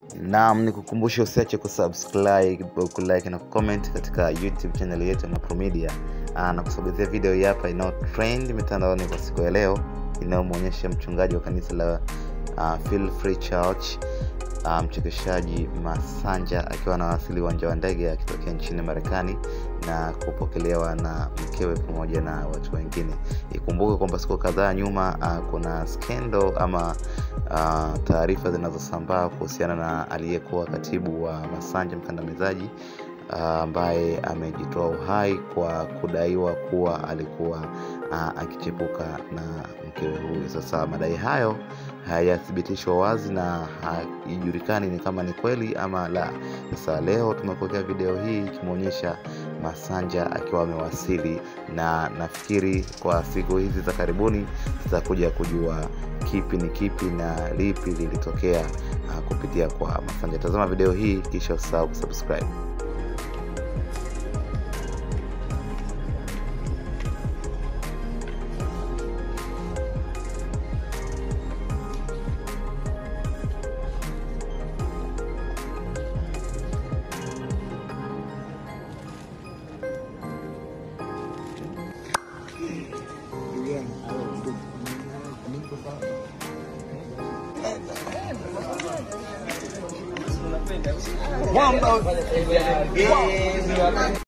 Naam, nikukumbusha usiache kusubscribe, kulike na comment katika YouTube channel yetu ya Mapro Media. Na kusogezea video hii hapa ina trend mitandaoni kwa siku ya leo, inayomuonyesha mchungaji wa kanisa la Feel Free Church, Mchekeshaji Masanja akiwa anawasili uwanja wa ndege akitokea nchini Marekani na kupokelewa na mkewe pamoja na watu wengine. Ikumbuke kwamba siku kadhaa nyuma kuna scandal ama taarifa zinazosambaa kuhusiana na aliyekuwa katibu wa Masanja mkandamizaji ambaye amejitoa uhai kwa kudaiwa kuwa alikuwa akichepuka na mkewe huyu. Sasa madai hayo hayathibitishwa wazi na haijulikani ni kama ni kweli ama la. Sasa leo tumekuletea video hii ikimuonyesha Masanja akiwa amewasili, na nafikiri kwa siku hizi za karibuni tutakuja kujua kipi ni kipi na lipi lilitokea kupitia kwa Masanja. Tazama video hii kisha usahau kusubscribe.